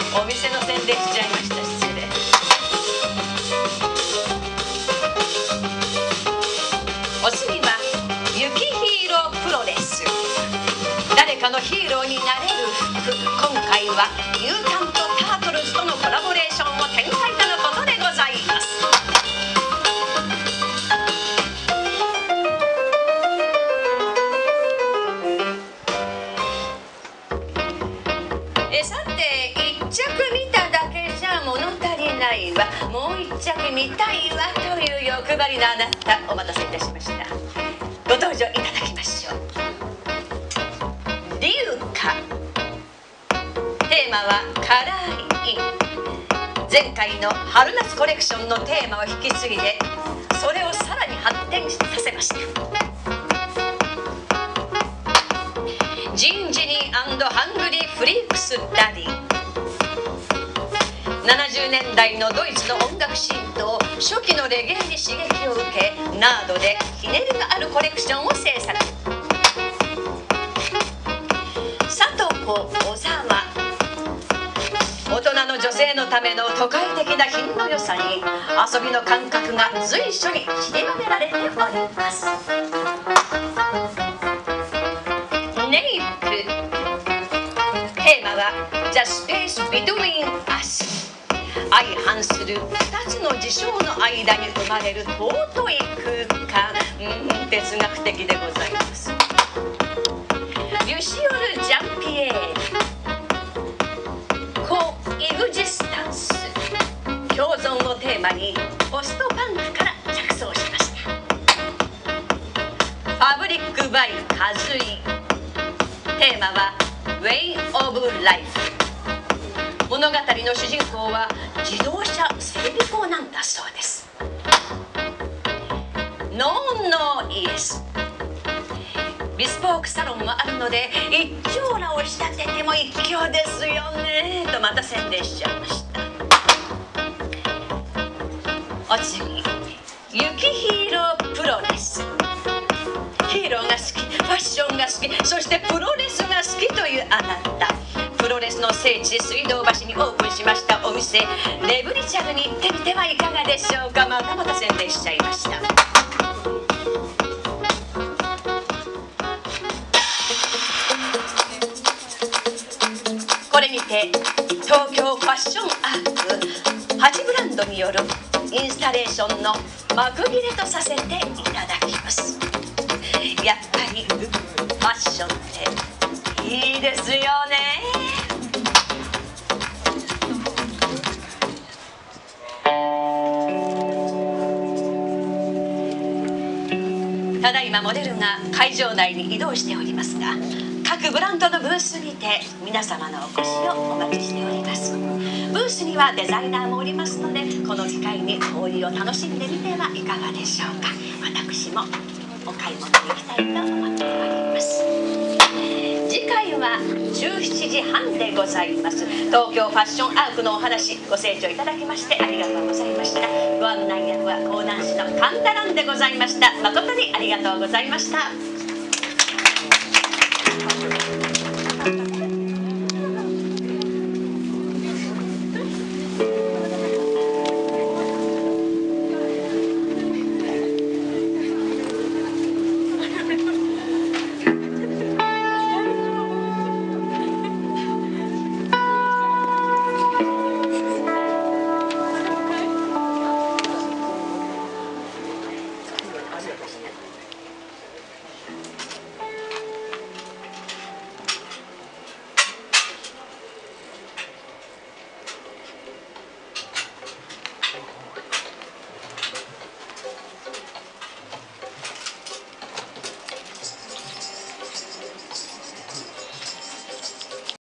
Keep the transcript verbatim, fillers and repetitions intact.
お店の宣伝しちゃいました。失礼。お次は雪ヒーロープロレス。誰かのヒーローになれる服。今回はミュータント・タートルズとのコラボレーションを展開とのことでございます。えさていっちゃく見ただけじゃ物足りないわ。もういっちゃく見たいわという欲張りなあなた、お待たせいたしました。ご登場いただきましょう。リュウカ。テーマはカラーイン。前回の春夏コレクションのテーマを引き継いでそれをさらに発展させました。ジンジニー&ハングリーフリークスダディ。ななじゅうねんだいのドイツの音楽シーンと初期のレゲエに刺激を受け、ナードでひねりがあるコレクションを制作。佐藤子小沢。大人の女性のための都会的な品の良さに遊びの感覚が随所に散りばめられております。ネイク。テーマは The Space Between Us。 相反するふたつの事象の間に生まれる尊い空間。うん、哲学的でございます。リュシオル・ジャンピエール。コ・エグジスタンス。共存をテーマにポストパンクから着想しました。ファブリック・バイ・カズイ。テーマは Way of Life。 物語の主人公は自動車整備工なんだそうです。ノーノーイエス。ビスポークサロンもあるので一張羅を仕立てても一興ですよねとまた宣伝しちゃいました。お次、雪ヒーロープロレス。ヒーローが好き、ファッションが好き、そしてプロレスが好きというあなた、プロレスの聖地水道橋にオープンしましたお店レブリチャルに行ってみてはいかがでしょうか。またまた宣伝しちゃいました。これにて東京ファッションアークはちブランドによるインスタレーションの幕切れとさせていただきます。やっぱりファッションっていいですよね。ただいまモデルが会場内に移動しておりますが、各ブランドのブースにて皆様のお越しをお待ちしております。ブースにはデザイナーもおりますので、この機会にコーヒーを楽しんでみてはいかがでしょうか。私もお買い物に行きたいと思っております。次回はじゅうしちじはんでございます。東京ファッションアークのお話ご清聴いただきましてありがとうございました。ご案内役は講談師の神田蘭でございました。誠にありがとうございました。